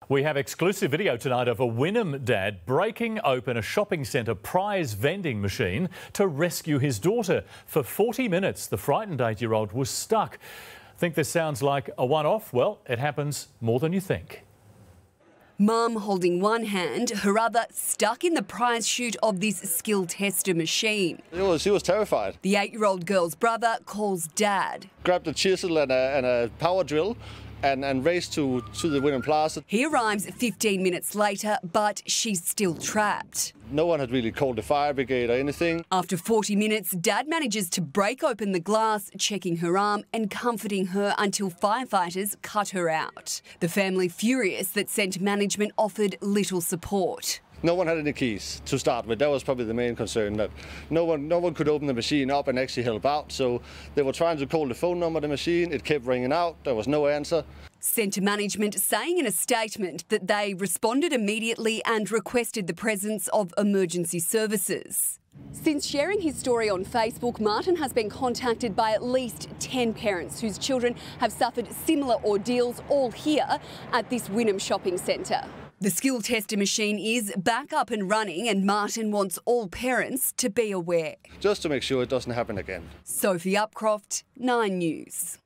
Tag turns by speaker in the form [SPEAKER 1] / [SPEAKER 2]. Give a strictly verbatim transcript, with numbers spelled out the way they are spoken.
[SPEAKER 1] We have exclusive video tonight of a Wynnum dad breaking open a shopping centre prize vending machine to rescue his daughter. For forty minutes, the frightened eight-year-old was stuck. Think this sounds like a one-off? Well, it happens more than you think.
[SPEAKER 2] Mum holding one hand, her other stuck in the prize chute of this skill tester machine.
[SPEAKER 3] It was, he was terrified.
[SPEAKER 2] The eight-year-old girl's brother calls Dad.
[SPEAKER 3] Grabbed a chisel and a, and a power drill and, and raced to, to the Wynnum Plaza.
[SPEAKER 2] He arrives fifteen minutes later, but she's still trapped.
[SPEAKER 3] No one had really called the fire brigade or anything.
[SPEAKER 2] After forty minutes, Dad manages to break open the glass, checking her arm and comforting her until firefighters cut her out. The family furious that Centre management offered little support.
[SPEAKER 3] No one had any keys to start with. That was probably the main concern, that no one, no one could open the machine up and actually help out. So they were trying to call the phone number of the machine. It kept ringing out. There was no answer.
[SPEAKER 2] Centre management saying in a statement that they responded immediately and requested the presence of emergency services. Since sharing his story on Facebook, Martin has been contacted by at least ten parents whose children have suffered similar ordeals, all here at this Wynnum shopping centre. The skill tester machine is back up and running, and Martin wants all parents to be aware.
[SPEAKER 3] Just to make sure it doesn't happen again.
[SPEAKER 2] Sophie Upcroft, Nine News.